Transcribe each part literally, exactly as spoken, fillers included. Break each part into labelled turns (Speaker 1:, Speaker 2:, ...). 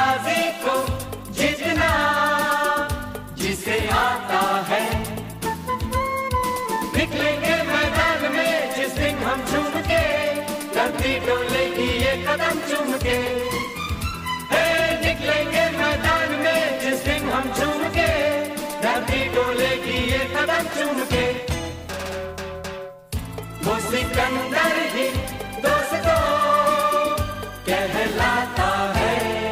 Speaker 1: बाजी को जीतना जिसे आता है। निकलेंगे मैदान में जिस दिन हम झूम के, धरती डोलेगी ये कदम चूम के। निकलेंगे मैदान में जिस दिन हम झूम के, धरती डोलेगी ये कदम चूम के। वो सिकंदर ही दोस्तों कहलाता है।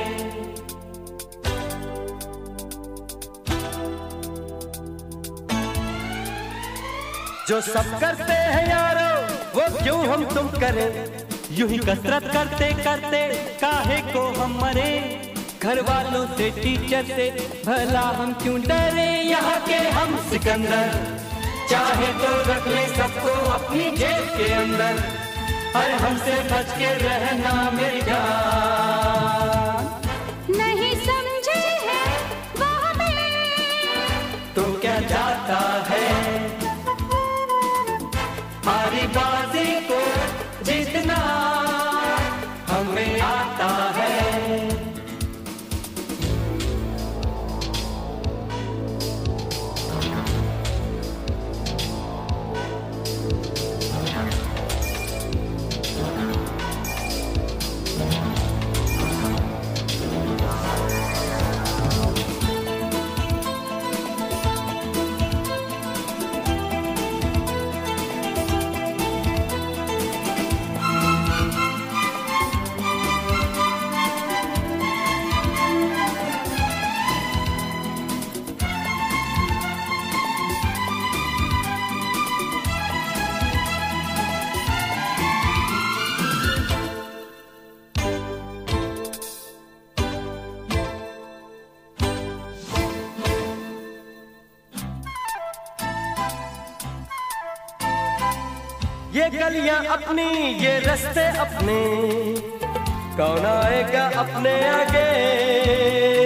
Speaker 2: जो सब करते हैं यारो वो क्यों हम तुम करें, यूं ही कसरत करते करते काहे को हम मरे। घर वालों से टीचर से भला हम क्यों डरे, यहाँ के हम सिकंदर चाहे तो रख ले सबको अपनी जेब के अंदर। और हमसे बच के रहना मेरी जान।
Speaker 3: नहीं समझे हैं वो हमें
Speaker 2: तो क्या जाता है,
Speaker 1: हमारी बाजी को जीतना हमें आता है।
Speaker 2: ये गलियां अपनी ये रास्ते अपने, कौन आएगा अपने आगे।